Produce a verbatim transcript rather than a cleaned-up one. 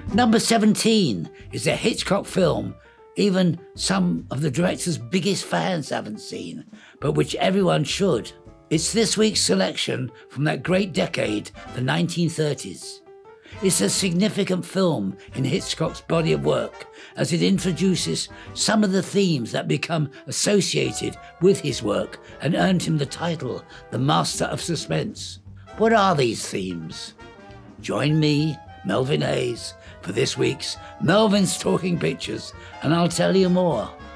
Number seventeen is a Hitchcock film even some of the director's biggest fans haven't seen, but which everyone should. It's this week's selection from that great decade, the nineteen thirties. It's a significant film in Hitchcock's body of work as it introduces some of the themes that become associated with his work and earned him the title, the Master of Suspense. What are these themes? Join me, Melvyn Hayes, for this week's Melvyn's Talking Pictures, and I'll tell you more.